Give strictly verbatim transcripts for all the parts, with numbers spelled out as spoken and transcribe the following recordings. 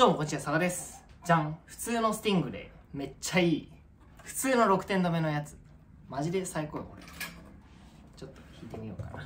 どうもこんにちは、佐賀です。じゃん。普通のスティングレイ。めっちゃいい。普通のろくてん止めのやつ。マジで最高よ、これ。ちょっと弾いてみようかな。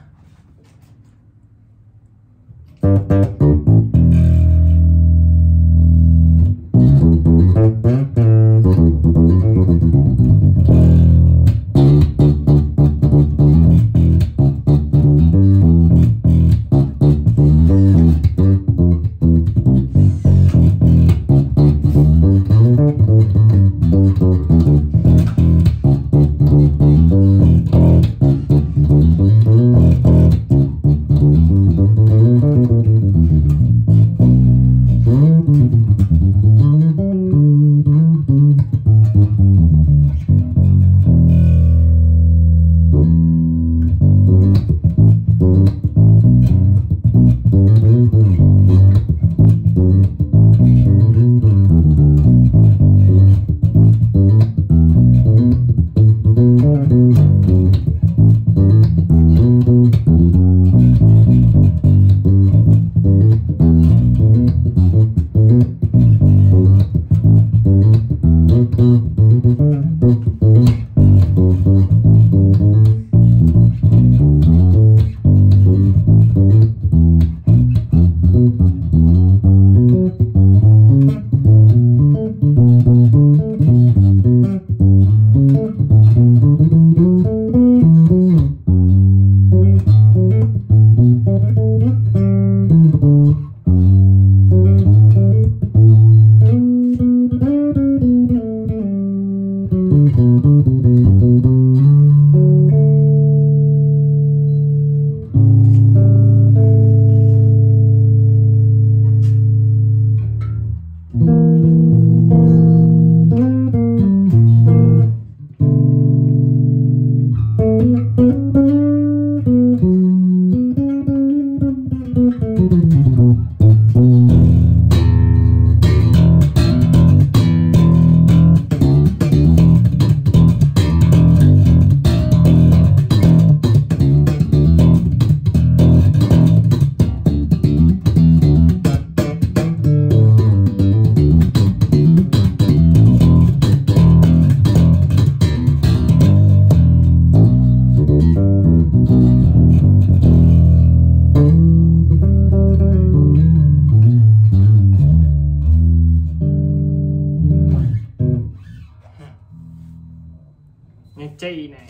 めっちゃいいね。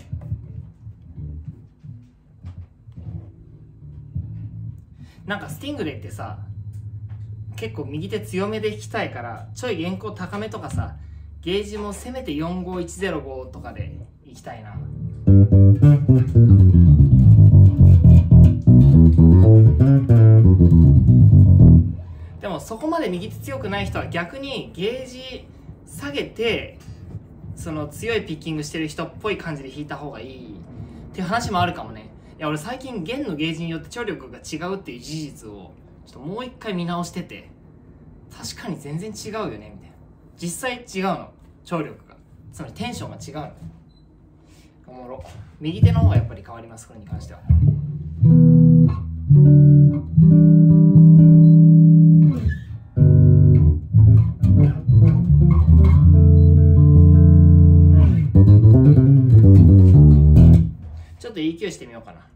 なんかスティングレイってさ、結構右手強めで弾きたいからちょい弦高高めとかさ、ゲージもせめてよんごいちゼロごとかでいきたいな。でもそこまで右手強くない人は逆にゲージ下げてその強いピッキングしてる人っぽい感じで弾いた方がいいっていう話もあるかもね。いや俺最近弦のゲージによって張力が違うっていう事実をちょっともう一回見直してて、確かに全然違うよねみたいな。実際違うの、張力が、つまりテンションが違うの。おもろ。右手の方がやっぱり変わります、これに関しては。ちょっと イーキュー してみようかな。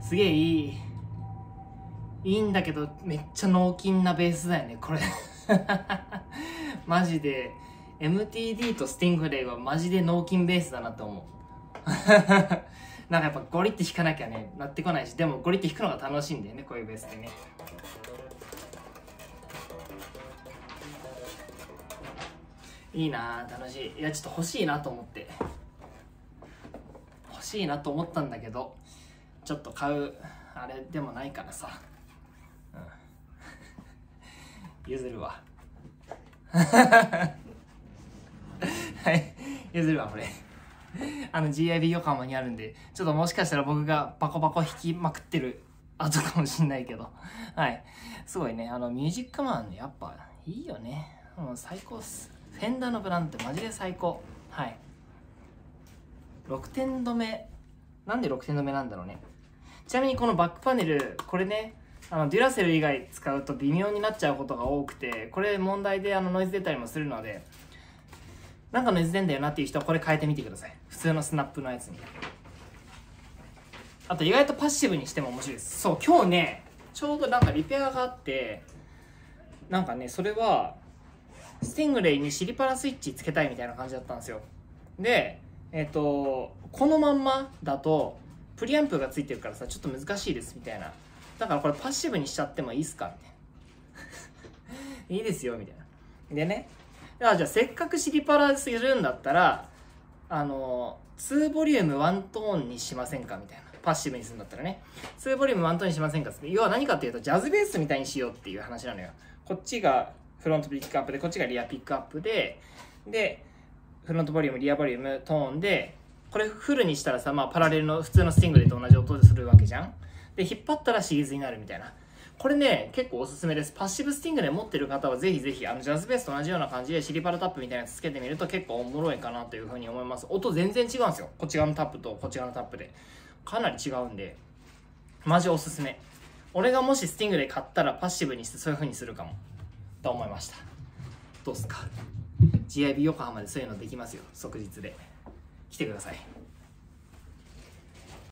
すげえいいいいんだけど、めっちゃ脳筋なベースだよねこれマジで エムティーディー とスティングレイはマジで脳筋ベースだなと思うなんかやっぱゴリって弾かなきゃねなってこないし、でもゴリって弾くのが楽しいんだよね、こういうベースでね。いいなぁ、楽しい。いやちょっと欲しいなと思って欲しいなと思ったんだけど、ちょっと買うあれでもないからさ、うん、譲るわはい譲るわこれあの ジーアイビー 横浜にあるんで、ちょっともしかしたら僕がバコバコ弾きまくってる後かもしんないけど、はいすごいね、あのミュージックマンやっぱいいよね、もう最高っす。フェンダーのブランドってマジで最高。はいろくてん止め、なんでろくてん止めなんだろうね。ちなみにこのバックパネル、これね、あのデュラセル以外使うと微妙になっちゃうことが多くて、これ問題であのノイズ出たりもするので、なんかノイズ出んだよなっていう人はこれ変えてみてください、普通のスナップのやつに。あと意外とパッシブにしても面白いです。そう、今日ねちょうどなんかリペアがあって、なんかねそれはスティングレイにシリパラスイッチつけたいみたいな感じだったんですよ。でえっとこのまんまだとプリアンプがついてるからさちょっと難しいですみたいな、だからこれパッシブにしちゃってもいいっすかみたいないいですよみたいな。でね、だからじゃあせっかくシリパラするんだったらあのにボリュームワントーンにしませんかみたいな、パッシブにするんだったらねにボリュームワントーンにしませんかって、要は何かっていうとジャズベースみたいにしようっていう話なのよ。こっちがフロントピックアップでこっちがリアピックアップで、でフロントボリュームリアボリュームトーンで、これフルにしたらさ、まあ、パラレルの普通のスティングレイと同じ音でするわけじゃん。で引っ張ったらシリーズになるみたいな、これね結構おすすめです。パッシブスティングレイ持ってる方はぜひぜひあのジャズベースと同じような感じでシリパラタップみたいなやつつけてみると結構おもろいかなというふうに思います。音全然違うんですよ、こっち側のタップとこっち側のタップでかなり違うんでマジおすすめ。俺がもしスティングレイ買ったらパッシブにしてそういう風にするかもと思いました。どうっすか？ ジーアイビー 横浜でそういうのできますよ、即日で来てください。